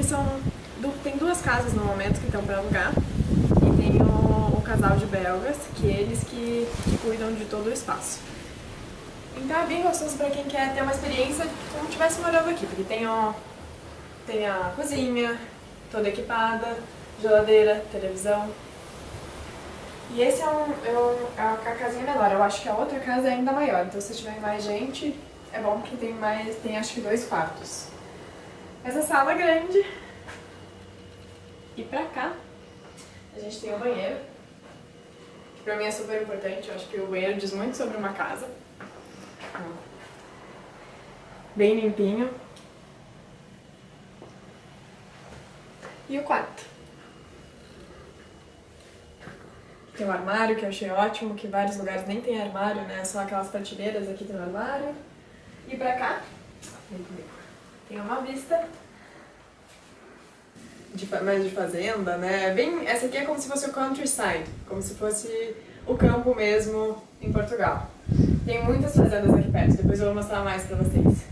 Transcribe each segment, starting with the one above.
aqui tem duas casas no momento que estão para alugar. E tem o casal de belgas, que eles que cuidam de todo o espaço. Então é bem gostoso para quem quer ter uma experiência como se estivesse morando aqui, porque tem a cozinha toda equipada, geladeira, televisão. E esse é a casinha menor, eu acho que a outra casa é ainda maior, então se tiver mais gente, é bom que tem acho que 2 quartos. Essa sala é grande. E pra cá, a gente tem o banheiro, que pra mim é super importante, eu acho que o banheiro diz muito sobre uma casa. Bem limpinho. E o quarto. Tem um armário que eu achei ótimo, que vários lugares nem tem armário, né? Só aquelas prateleiras, aqui tem um armário. E pra cá, tem uma vista mais de fazenda, né? Essa aqui é como se fosse o countryside, como se fosse o campo mesmo em Portugal. Tem muitas fazendas aqui perto, depois eu vou mostrar mais pra vocês.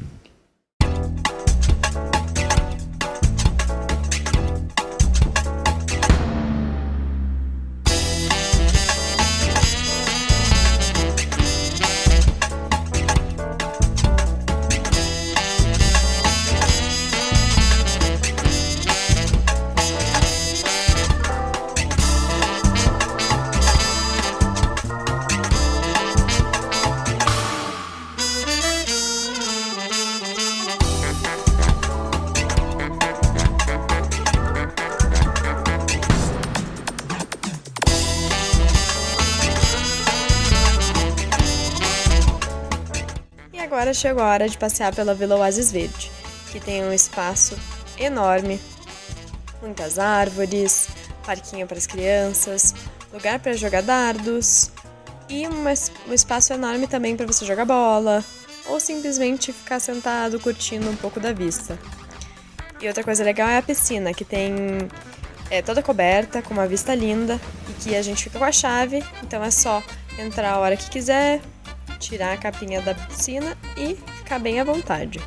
Agora chegou a hora de passear pela Vila Oásis Verde, que tem um espaço enorme, muitas árvores, parquinho para as crianças, lugar para jogar dardos e um espaço enorme também para você jogar bola ou simplesmente ficar sentado curtindo um pouco da vista. E outra coisa legal é a piscina, que é toda coberta, com uma vista linda e que a gente fica com a chave, então é só entrar a hora que quiser, tirar a capinha da piscina e ficar bem à vontade.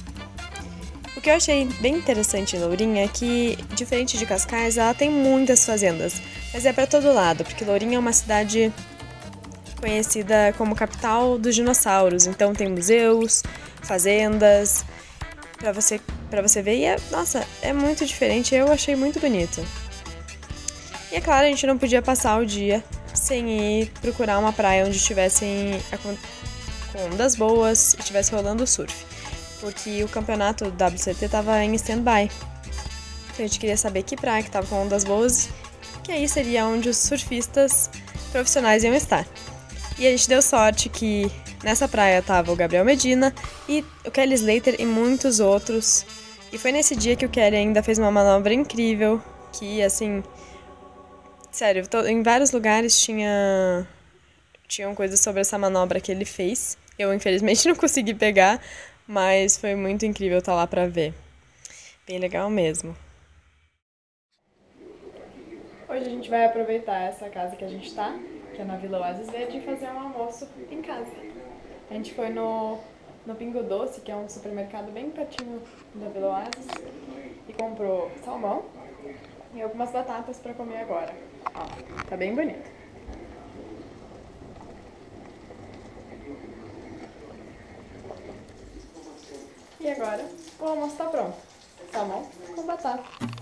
O que eu achei bem interessante em Lourinhã é que, diferente de Cascais, ela tem muitas fazendas, mas é para todo lado, porque Lourinhã é uma cidade conhecida como capital dos dinossauros, então tem museus, fazendas, para você ver, e nossa, é muito diferente, eu achei muito bonito. E é claro, a gente não podia passar o dia sem ir procurar uma praia onde tivessem com ondas boas e estivesse rolando surf, porque o campeonato do WCT estava em stand-by. Então a gente queria saber que praia que estava com ondas boas, que aí seria onde os surfistas profissionais iam estar. E a gente deu sorte que nessa praia estava o Gabriel Medina e o Kelly Slater e muitos outros. E foi nesse dia que o Kelly ainda fez uma manobra incrível, que assim, sério, em vários lugares tinham coisas sobre essa manobra que ele fez. Eu, infelizmente, não consegui pegar, mas foi muito incrível estar lá pra ver. Bem legal mesmo. Hoje a gente vai aproveitar essa casa que a gente tá, que é na Vila Oásis Verde, e fazer um almoço em casa. A gente foi no Pingo Doce, que é um supermercado bem pertinho da Vila Oásis, e comprou salmão e algumas batatas pra comer agora. Ó, tá bem bonito. E agora o almoço tá pronto. Salmão com batata.